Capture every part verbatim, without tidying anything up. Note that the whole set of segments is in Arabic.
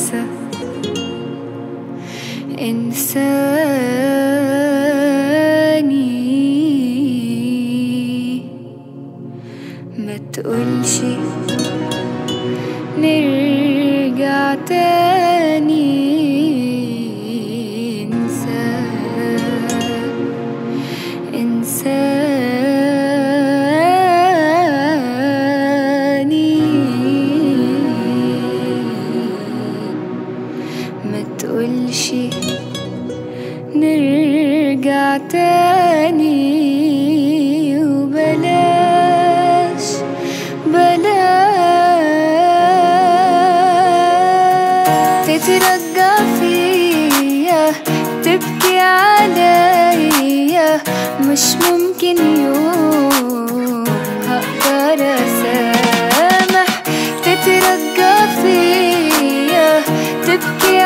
انسى انساني، ما تقولش نرجع تاني، انسى انساني، ما تقولش نرجع تاني، وبلاش بلاش تترجى فيا، تبكي عليا، مش ممكن يوم هقدر اسامح. تترجى فيا، تبكي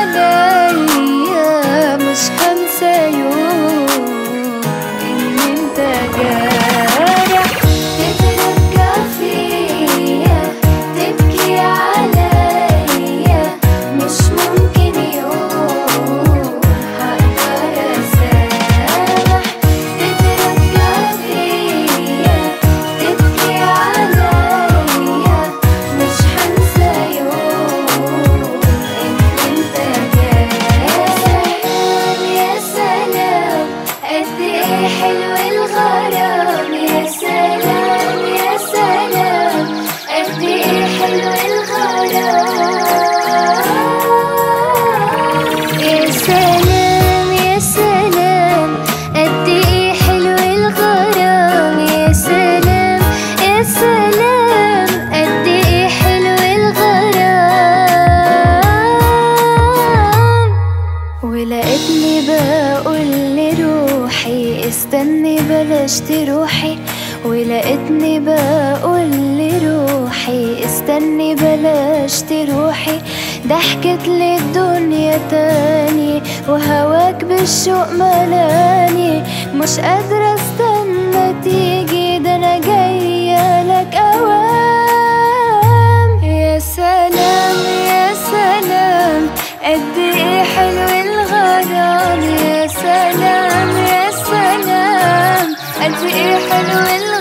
عليا، مش هنسى يوم ان انت جارح. تترجى فيا، تبكي عليا، مش ممكن يوم هقدر اسامح. تترجى فيا، تبكي عليا، مش هنسى يوم ان انت جارح. يا سلام قد ايه حلو الغرام، يا سلام يا سلام قد ايه حلو الغرام. يا سلام يا سلام قد ايه حلو الغرام، يا سلام يا سلام قد ايه حلو الغرام. ولقيتني بقول لروحي استني بلاش تروحي، ولقيتني بقول لروحي استني بلاش تروحي. ضحكت لي الدنيا تاني، وهواك بالشوق ملاني، مش قادرة استنى تيجي، ده انا جاية لك اوام. يا سلام يا سلام قد ايه حلو الغرام، يا سلام يا سلام قد ايه حلو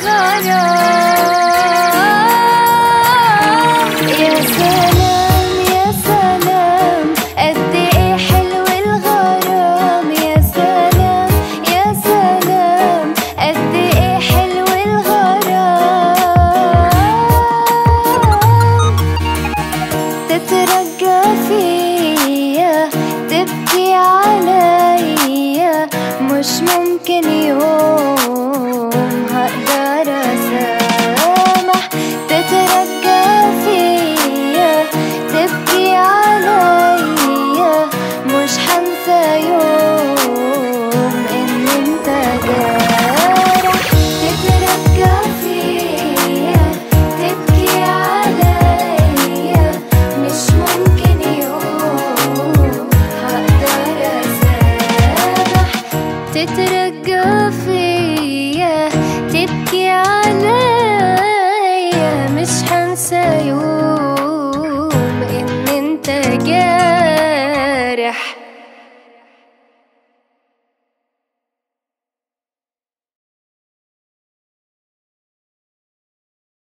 الغرام. يا سلام يا سلام قد ايه حلو الغرام، يا سلام يا سلام قد ايه حلو الغرام. تترجى فيا، تبكي عليا، مش ممكن يوم هقدر اسامح. تترجى فيا، تبكي عليا، مش هنسى يوم ان انت جارح. تترجى فيا، تبكي عليا، مش ممكن يوم هقدر اسامح. تترجى فيا، تبكي عليا، مش هنسى